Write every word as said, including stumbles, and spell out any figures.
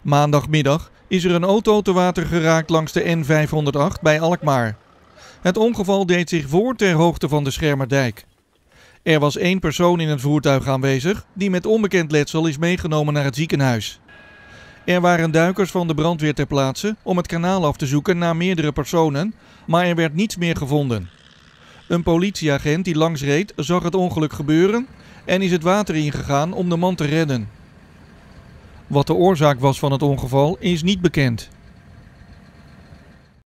Maandagmiddag is er een auto te water geraakt langs de N vijfhonderdacht bij Alkmaar. Het ongeval deed zich voor ter hoogte van de Schermerdijk. Er was één persoon in het voertuig aanwezig die met onbekend letsel is meegenomen naar het ziekenhuis. Er waren duikers van de brandweer ter plaatse om het kanaal af te zoeken naar meerdere personen, maar er werd niets meer gevonden. Een politieagent die langs reed zag het ongeluk gebeuren en is het water ingegaan om de man te redden. Wat de oorzaak was van het ongeval is niet bekend.